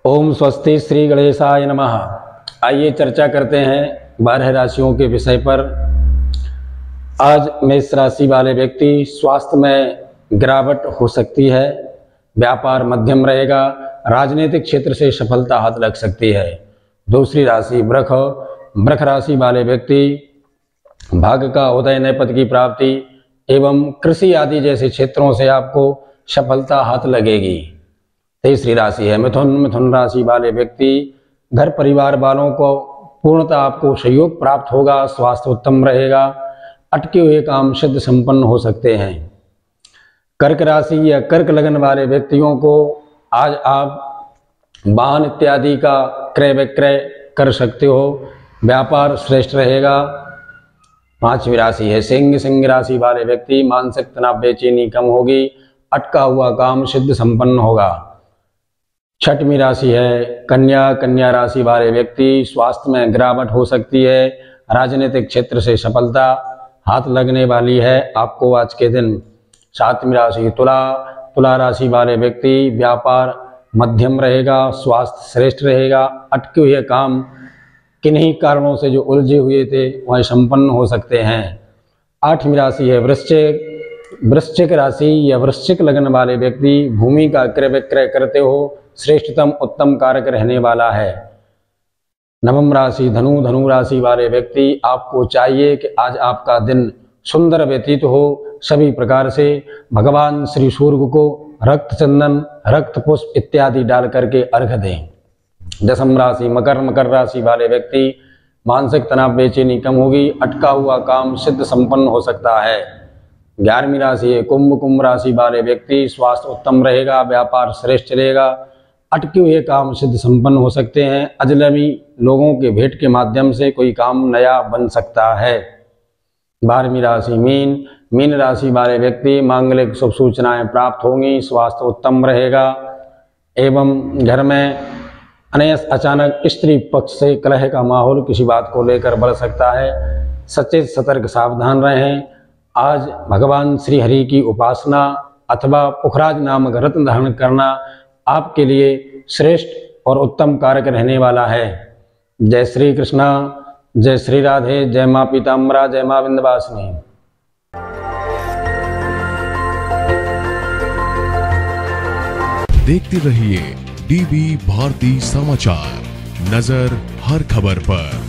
ओम स्वस्ति श्री गणेशाय नमः। आइए चर्चा करते हैं 12 राशियों के विषय पर। आज मेष राशि वाले व्यक्ति स्वास्थ्य में गिरावट हो सकती है, व्यापार मध्यम रहेगा, राजनीतिक क्षेत्र से सफलता हाथ लग सकती है। दूसरी राशि वृष राशि वाले व्यक्ति भाग्य का उदय, नए पद की प्राप्ति एवं कृषि आदि जैसे क्षेत्रों से आपको सफलता हाथ लगेगी। तीसरी राशि है मिथुन राशि वाले व्यक्ति घर परिवार वालों को पूर्णतः आपको सहयोग प्राप्त होगा, स्वास्थ्य उत्तम रहेगा, अटके हुए काम सिद्ध संपन्न हो सकते हैं। कर्क राशि या कर्क लग्न वाले व्यक्तियों को आज आप वाहन इत्यादि का क्रय विक्रय कर सकते हो, व्यापार श्रेष्ठ रहेगा। पांचवी राशि है सिंह राशि वाले व्यक्ति मानसिक तनाव, बेचैनी कम होगी, अटका हुआ काम सिद्ध संपन्न होगा। छठवीं राशि है कन्या राशि वाले व्यक्ति स्वास्थ्य में गिरावट हो सकती है, राजनीतिक क्षेत्र से सफलता हाथ लगने वाली है आपको आज के दिन। सातवीं राशि तुला राशि वाले व्यक्ति व्यापार मध्यम रहेगा, स्वास्थ्य श्रेष्ठ रहेगा, अटके हुए काम किन्हीं कारणों से जो उलझे हुए थे वह संपन्न हो सकते हैं। आठवीं राशि है वृश्चिक राशि या वृश्चिक लग्न वाले व्यक्ति भूमि का क्रय विक्रय करते हो, श्रेष्ठतम उत्तम कारक रहने वाला है। नवम राशि धनु राशि वाले व्यक्ति आपको चाहिए कि आज आपका दिन सुंदर व्यतीत हो, सभी प्रकार से भगवान श्री सूर्य को रक्त चंदन, रक्त पुष्प इत्यादि डाल करके अर्घ्य दें। दसम राशि मकर राशि वाले व्यक्ति मानसिक तनाव, बेचैनी कम होगी, अटका हुआ काम सिद्ध संपन्न हो सकता है। 11वीं राशि है कुंभ राशि वाले व्यक्ति स्वास्थ्य उत्तम रहेगा, व्यापार श्रेष्ठ चलेगा, अटके हुए काम सिद्ध संपन्न हो सकते हैं। अजनबी लोगों के भेंट के माध्यम से कोई काम नया बन सकता है। 12वीं राशि मीन राशि वाले व्यक्ति मांगलिक शुभ सूचनाएं प्राप्त होंगी, स्वास्थ्य उत्तम रहेगा एवं घर में अचानक स्त्री पक्ष से कलह का माहौल किसी बात को लेकर बढ़ सकता है। सचेत सतर्क सावधान रहें। आज भगवान श्री हरि की उपासना अथवा पुखराज नामक रत्न धारण करना आपके लिए श्रेष्ठ और उत्तम कारक रहने वाला है। जय श्री कृष्णा, जय श्री राधे, जय माँ पीताम्बरा, जय माँ विंध्यवासिनी। देखते रहिए डीबी भारती समाचार, नजर हर खबर पर।